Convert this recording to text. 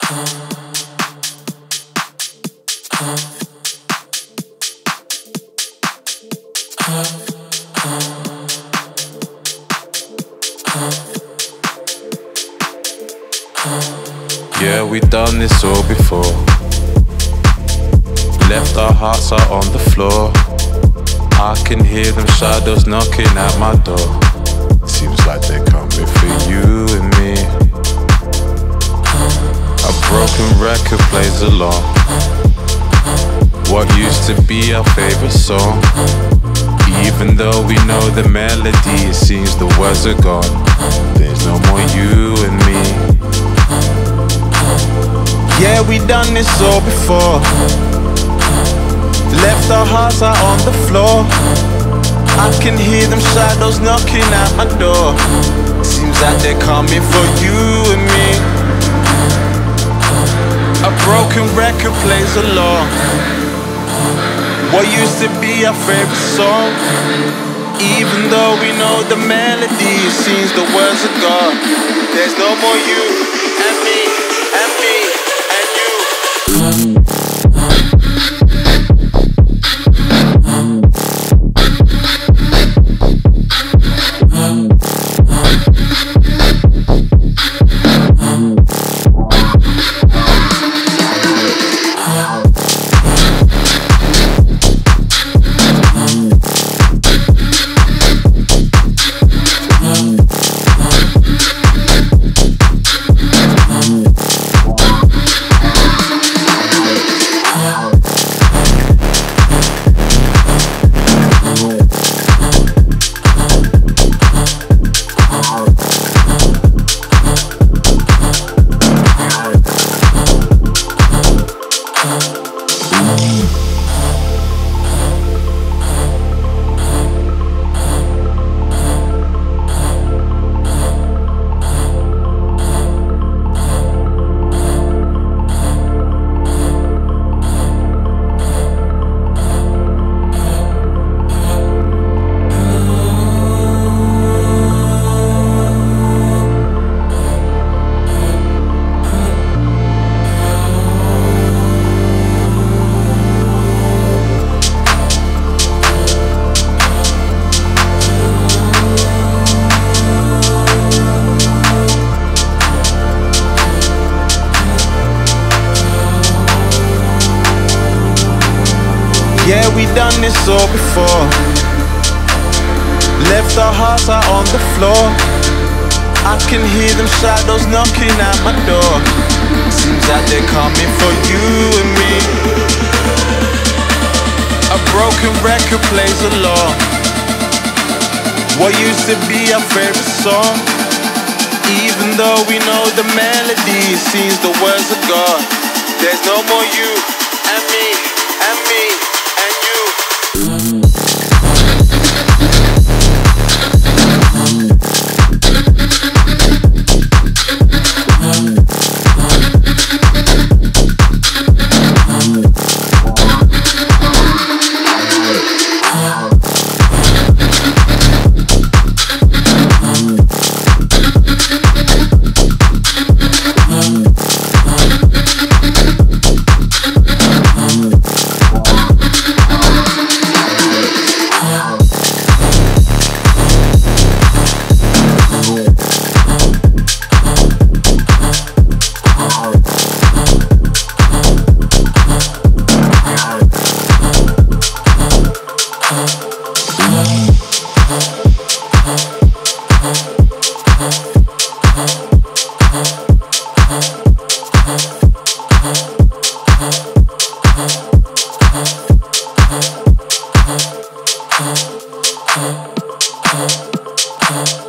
Yeah, we done this all before. Left our hearts out on the floor. I can hear them shadows knocking at my door. Seems like they're coming for you and me. A broken record plays along what used to be our favorite song. Even though we know the melody, it seems the words are gone. There's no more you and me. Yeah, we done this all before. Left our hearts out on the floor. I can hear them shadows knocking at my door. Seems like they're coming for you and me. A broken record plays along what used to be our favorite song. Even though we know the melody, it seems the words are gone. There's no more you and me and me and you. Yeah, we done this all before. Left our hearts out on the floor. I can hear them shadows knocking at my door. Seems like they're coming for you and me. A broken record plays along what used to be our favorite song. Even though we know the melody, it seems the words are gone. There's no more you and me and me and you. Huh?